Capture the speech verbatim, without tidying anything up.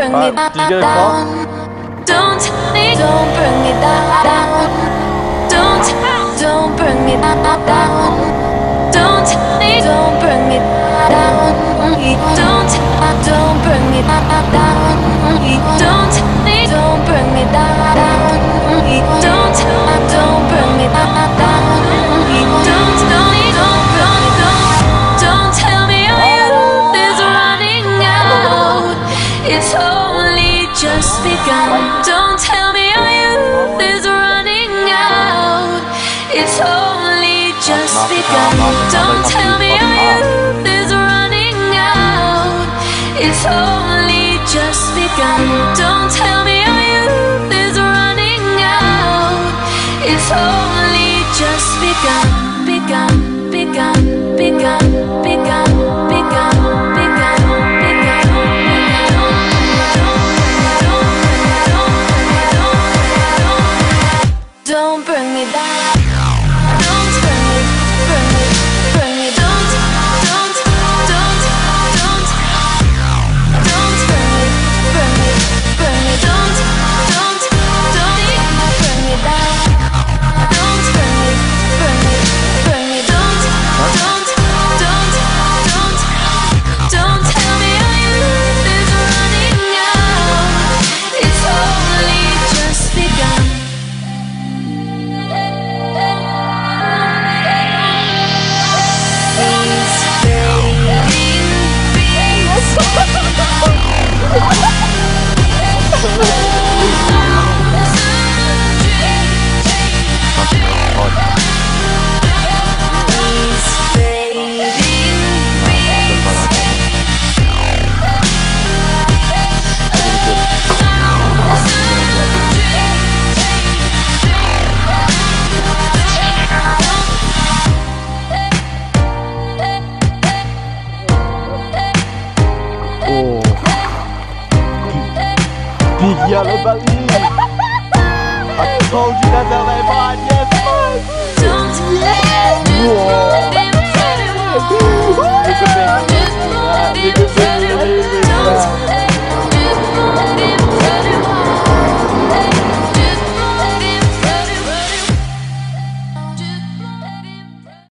bring me Alright, did you get a down. Don't tell me, don't bring me down. Don't, don't bring me down. Don't tell me, don't bring me down. Don't, don't bring me down. Don't tell me, don't bring me down. Don't, don't bring me down. Don't, don't, don't, don't, don't tell me our youth is running out. It's only just begun. Don't tell me our youth is running out. It's only just begun. Don't tell me our youth is running out. It's only just begun. Don't tell me our youth is running out. It's only just begun. Begun, begun, begun, begun, begun, begun, begun. Don't bring me down. Don't bring me, bring me, bring me. Don't, don't, don't, don't, don't bring me, bring me, bring me. Don't, don't, don't bring me down. Don't bring me, bring me, bring me. Don't, don't, don't, don't, don't tell me our youth is running out. It's only just begun. Big yellow belly. I told you that's L A vibe, yes, man. Don't let Whoa. it